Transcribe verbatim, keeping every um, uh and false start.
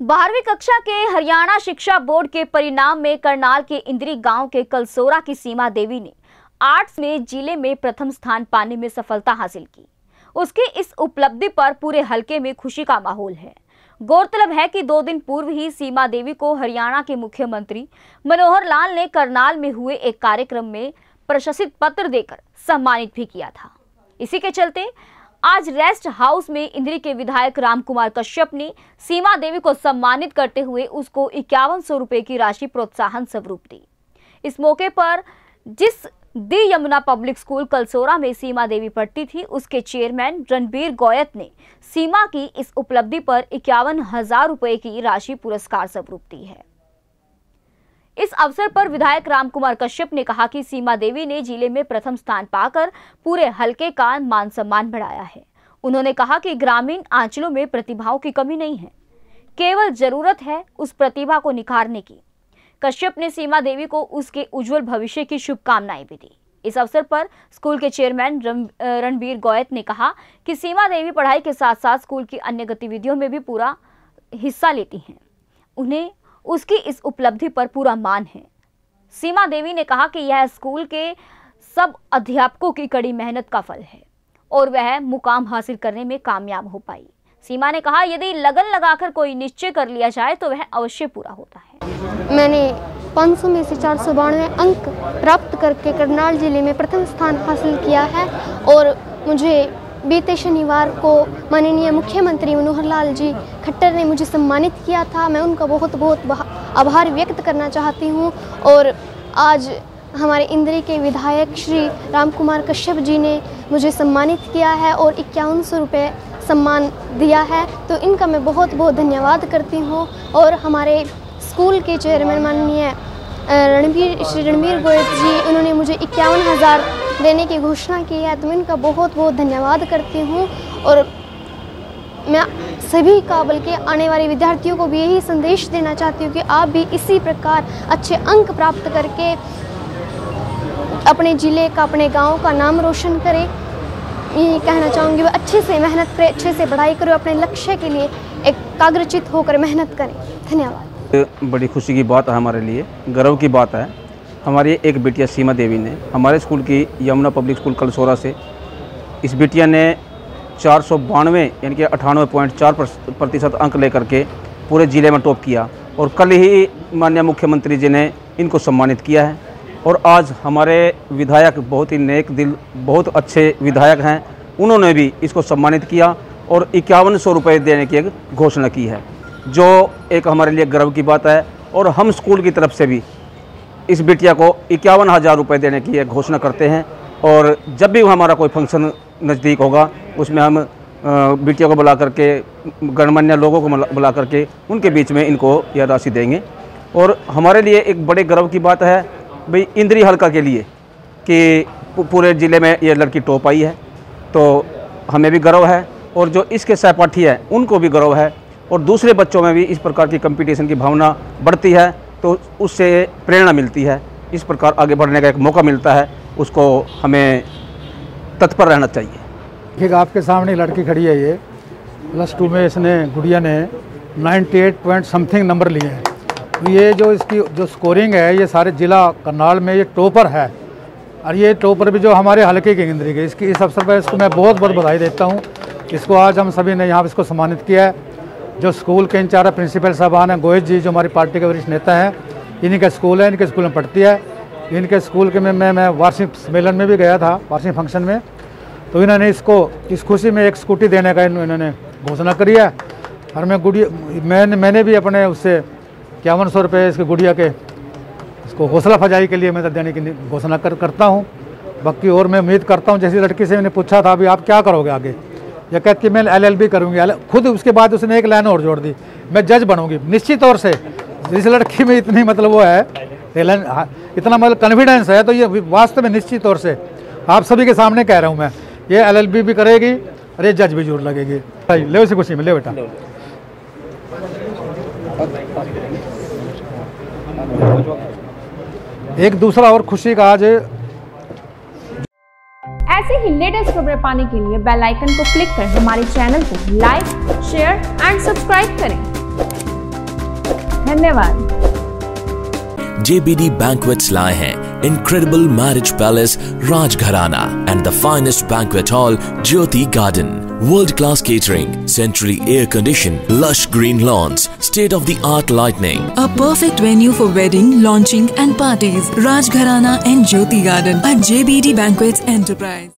बारहवीं कक्षा के हरियाणा शिक्षा बोर्ड के परिणाम में करनाल के इंद्री गांव के कलसोरा की सीमा देवी ने आर्ट्स में जिले में प्रथम स्थान पाने में सफलता हासिल की। उसकी इस उपलब्धि पर पूरे हलके में खुशी का माहौल है। गौरतलब है कि दो दिन पूर्व ही सीमा देवी को हरियाणा के मुख्यमंत्री मनोहर लाल ने करनाल में हुए एक कार्यक्रम में प्रशस्ति पत्र देकर सम्मानित भी किया था। इसी के चलते आज रेस्ट हाउस में इंद्री के विधायक रामकुमार कश्यप ने सीमा देवी को सम्मानित करते हुए उसको इक्यावन सौ रुपए की राशि प्रोत्साहन स्वरूप दी। इस मौके पर जिस the Yamuna public school Kalsora में सीमा देवी पढ़ती थी, उसके चेयरमैन रणबीर गोयत ने सीमा की इस उपलब्धि पर इक्यावन हजार रुपए की राशि पुरस्कार स्वरूप दी है। इस अवसर पर विधायक रामकुमार कश्यप ने कहा कि सीमा देवी ने जिले में प्रथम स्थान पाकर पूरे हलके का मान सम्मान बढ़ाया है। उन्होंने कहा कि ग्रामीण अंचलों में प्रतिभाओं की कमी नहीं है, केवल जरूरत है उस प्रतिभा को निखारने की। कश्यप ने सीमा देवी को उसके उज्जवल भविष्य की शुभकामनाएं भी दी। इस अवसर पर स्कूल के चेयरमैन रणबीर गोयत ने कहा कि सीमा देवी पढ़ाई के साथ साथ स्कूल की अन्य गतिविधियों में भी पूरा हिस्सा लेती हैं। उन्हें उसकी इस उपलब्धि पर पूरा मान है। सीमा देवी ने कहा कि यह स्कूल के सब अध्यापकों की कड़ी मेहनत का फल है और वह मुकाम हासिल करने में कामयाब हो पाई। सीमा ने कहा, यदि लगन लगाकर कोई निश्चय कर लिया जाए तो वह अवश्य पूरा होता है। मैंने पाँच सौ में से चार सौ बानवे अंक प्राप्त करके करनाल जिले में प्रथम स्थान हासिल किया है और मुझे बीते शनिवार को माननीय मुख्यमंत्री मनोहर लाल जी खट्टर ने मुझे सम्मानित किया था। मैं उनका बहुत बहुत आभार व्यक्त करना चाहती हूँ। और आज हमारे इंद्री के विधायक श्री रामकुमार कश्यप जी ने मुझे सम्मानित किया है और इक्यावन सौ रुपये सम्मान दिया है, तो इनका मैं बहुत बहुत धन्यवाद करती हूँ। और हमारे स्कूल के चेयरमैन माननीय रणबीर श्री रणबीर गोयत जी, उन्होंने मुझे इक्यावन हज़ार देने की घोषणा की है, तो मैं इनका बहुत बहुत धन्यवाद करती हूँ। और मैं सभी का बल्कि आने वाले विद्यार्थियों को भी यही संदेश देना चाहती हूँ कि आप भी इसी प्रकार अच्छे अंक प्राप्त करके अपने ज़िले का, अपने गांव का नाम रोशन करें। यही कहना चाहूँगी, वो अच्छे से मेहनत करें, अच्छे से पढ़ाई करें, अपने लक्ष्य के लिए एकाग्रचित होकर मेहनत करें। धन्यवाद। बड़ी खुशी की बात है, हमारे लिए गर्व की बात है। हमारी एक बिटिया सीमा देवी ने हमारे स्कूल की यमुना पब्लिक स्कूल कलसोरा से, इस बिटिया ने चार सौ बानवे यानी कि अठानवे पॉइंट चार प्रतिशत अंक लेकर के पूरे ज़िले में टॉप किया और कल ही माननीय मुख्यमंत्री जी ने इनको सम्मानित किया है। और आज हमारे विधायक बहुत ही नेक दिल, बहुत अच्छे विधायक हैं, उन्होंने भी इसको सम्मानित किया और इक्यावन सौ रुपये देने की एक घोषणा की है, जो एक हमारे लिए गर्व की बात है। और हम स्कूल की तरफ से भी इस बिटिया को इक्यावन हज़ार रुपये देने की एक घोषणा करते हैं। और जब भी हमारा कोई फंक्शन नज़दीक होगा, उसमें हम बिटिया को बुला करके, गणमान्य लोगों को बुला करके उनके बीच में इनको यह राशि देंगे। और हमारे लिए एक बड़े गर्व की बात है भाई इंद्री हल्का के लिए कि पूरे ज़िले में ये लड़की टॉप आई है, तो हमें भी गर्व है और जो इसके सहपाठी हैं उनको भी गर्व है। और दूसरे बच्चों में भी इस प्रकार की कंपटीशन की भावना बढ़ती है, तो उससे प्रेरणा मिलती है, इस प्रकार आगे बढ़ने का एक मौका मिलता है, उसको हमें तत्पर रहना चाहिए। ठीक, आपके सामने लड़की खड़ी है, ये प्लस टू में इसने गुड़िया ने अट्ठानवे पॉइंट समथिंग नंबर लिए हैं। तो ये जो इसकी जो स्कोरिंग है, ये सारे ज़िला करनाल में ये टॉपर है। और ये टॉपर भी जो हमारे हलके के इंद्री के, इसकी इस अवसर पर इसको मैं बहुत बहुत बधाई देता हूँ। इसको आज हम सभी ने यहाँ पर इसको सम्मानित किया है। जो स्कूल के इंचार्ज प्रिंसिपल साहबान हैं, गोयत जी जो हमारी पार्टी के वरिष्ठ नेता हैं, इन्हीं का स्कूल है, इनके स्कूल में पढ़ती है। इनके स्कूल के में मैं मैं वार्षिक सम्मेलन में भी गया था, वार्षिक फंक्शन में, तो इन्होंने इसको इस खुशी में एक स्कूटी देने का इन्होंने घोषणा करी है। और मैं गुड़िया मैंने मैंने भी अपने उससे इक्यावन सौ रुपये इसके गुड़िया के इसको हौसला फजाई के लिए मैं देने की घोषणा कर करता हूँ। बाकी और मैं उम्मीद करता हूँ, जैसी लड़की से मैंने पूछा था अभी आप क्या करोगे आगे, यह कहती मैं एल एल बी करूँगी। खुद उसके बाद उसने एक लाइन और जोड़ दी, मैं जज बनूंगी। निश्चित तौर से इस लड़की में इतनी मतलब वो है, इतना मतलब कॉन्फिडेंस है, तो ये वास्तव में निश्चित तौर से आप सभी के सामने कह रहा हूँ मैं, ये एल एल बी भी करेगी और ये जज भी जरूर लगेगी। ले उसी खुशी में ले बेटा। एक दूसरा और खुशी का आज ऐसे ही लेटेस्ट खबरें पाने के लिए बेल आइकन को क्लिक कर हमारे चैनल को लाइक, शेयर एंड सब्सक्राइब करें। धन्यवाद। J B D Banquets लाए हैं incredible marriage palace Rajgharana and the finest banquet hall Jyoti Garden. World-class catering, centrally air-conditioned, lush green lawns, state-of-the-art lighting. A perfect venue for wedding, launching and parties. Rajgharana and Jyoti Garden at J B D Banquets Enterprise.